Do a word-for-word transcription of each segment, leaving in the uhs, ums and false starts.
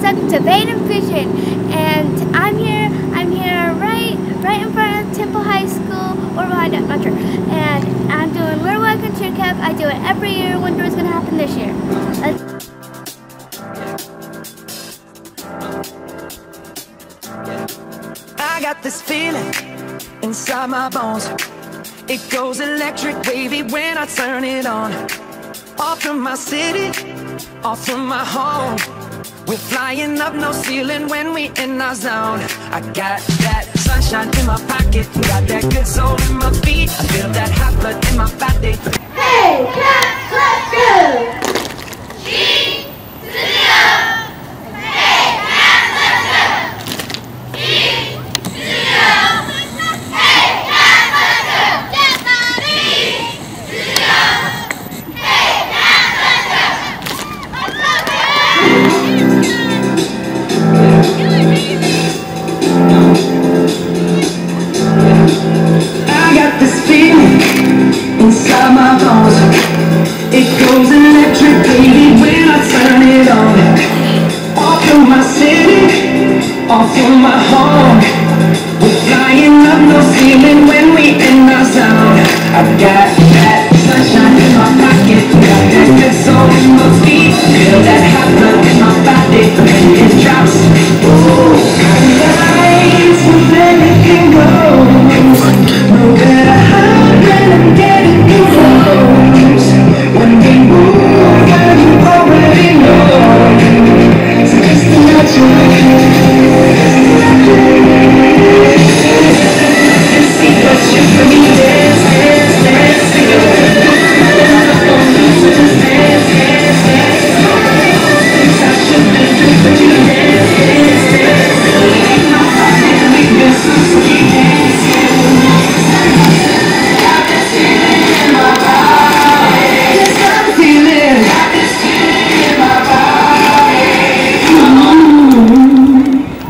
guys, welcome to VadenVision, and I'm here. I'm here right, right in front of Temple High School, or behind it, not sure. And I'm doing Little Welcome Cheer Cap. I do it every year. Wonder what's gonna happen this year. Let's I got this feeling inside my bones. It goes electric wavy when I turn it on. Off from my city, off from my home. We're flying up no ceiling when we in our zone. I got that sunshine in my pocket, got that good soul in my feet. I feel that hot blood in my body. Hey, cats, let's go! G to the O. Hey, cats, let's go! G to the O. Hey, cats, let's go! G to the O. Hey, cats, let's go! Let's go, I got this feeling inside my bones. It goes electric baby when I turn it on. Off from my city, off from my home. We're flying up no ceiling when we in our zone. I got that sunshine in my pocket, got that good soul in my feet. Feel that hot blood in my body when it drops. Ooh, lights and everything goes. No better hide when I'm getting you close. When we move, well, you already know. So just imagine. See what you for me, dance, dance, dance, dance. So just dance, dance, dance. I shouldn't do, but you dance, dance, dance. Ain't nobody leaving, so keep dancing. Got this feeling in my body. Yes, I'm feeling. Got this feeling in my body. Ooh.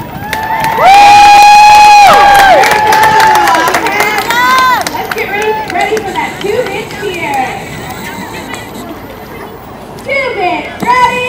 Let's get ready, ready for that two-bit cheer. Two-bit, ready?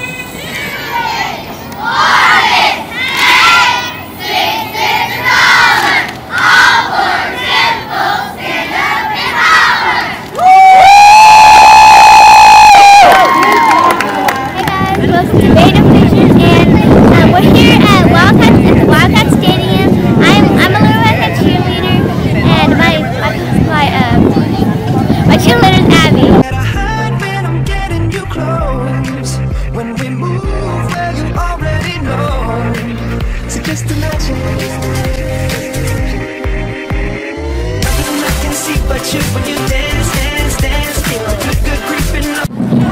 VadenVision, and uh, we're here at Wildcat, at the Wildcat Stadium. I'm I'm a Little Wildcat cheerleader, and my my my uh my cheerleader is Abby. Better hide when I'm getting you close. When we move, well, you already know. So just imagine. Nothing I can see but you when you dance, dance, dance. Feel a good, good creeping up.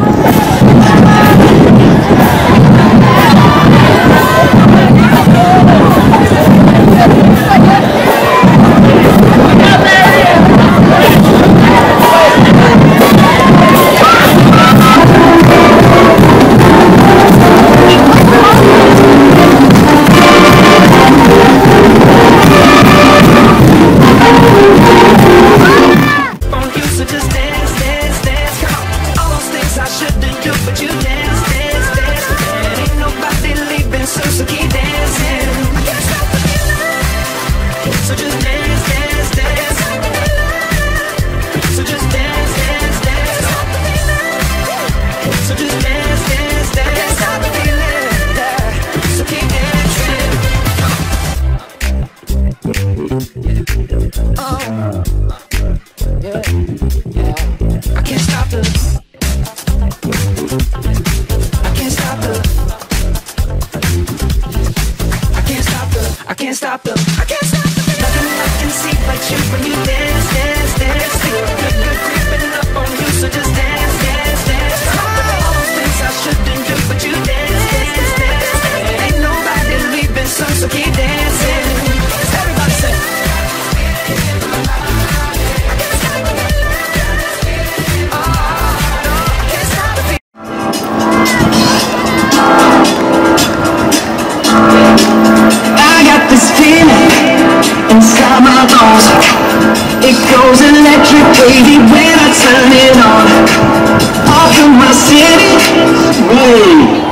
I can't stop them. I can't stop them. Nothing I can see but you when you dance, dance, dance. Feel good, good creeping up on you, so just dance, dance, dance. All those things I shouldn't do, but you dance, dance, dance. Ain't nobody leaving, so so keep dancing. Everybody say. Inside my bones, it goes electric wavy when I turn it on. Off from my city, whoa.